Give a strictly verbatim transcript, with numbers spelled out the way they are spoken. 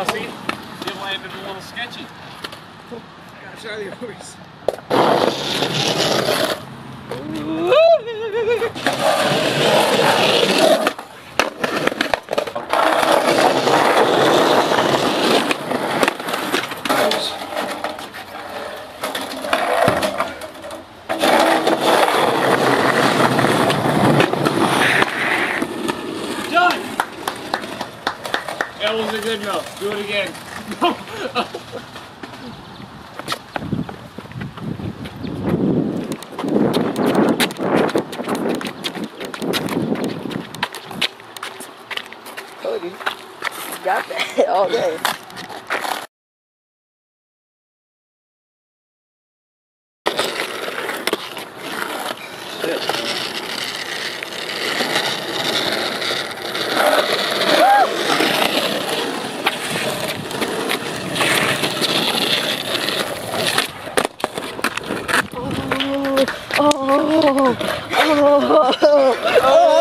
Oh, see? It landed a little sketchy. I gotta show you, boys. That was a good go. Do it again. Cody, you got that all day. Oh, oh, oh, oh, oh.